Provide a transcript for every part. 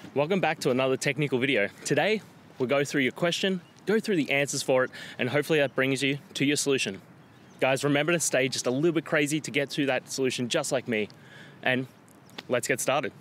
Welcome back to another technical video. Today, we'll go through your question, go through the answers for it, and hopefully that brings you to your solution. Guys, remember to stay just a little bit crazy to get to that solution just like me. And let's get started.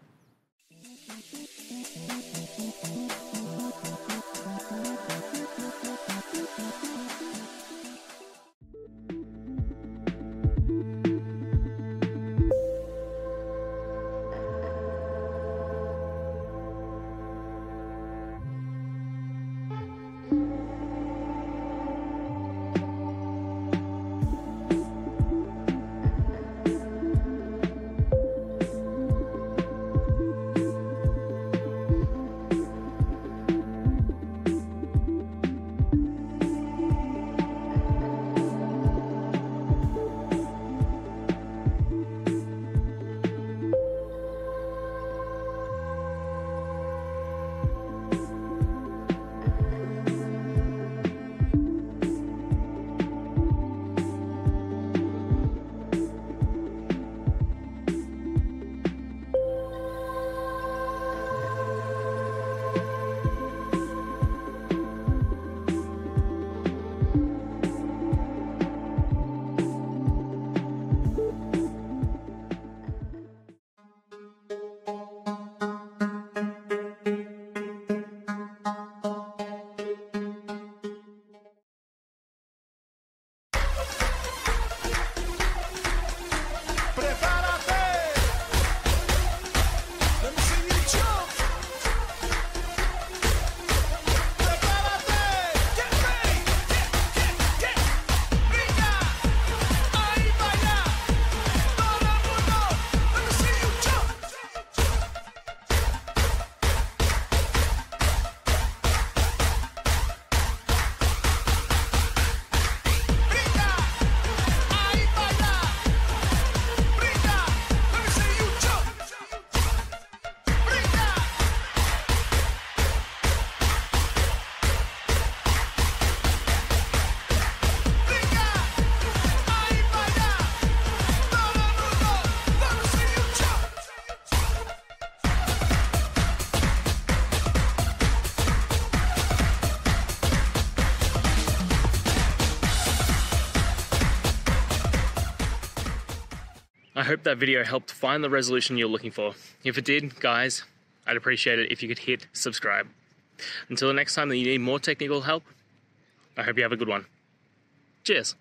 I hope that video helped find the resolution you're looking for. If it did, guys, I'd appreciate it if you could hit subscribe. Until the next time that you need more technical help, I hope you have a good one. Cheers.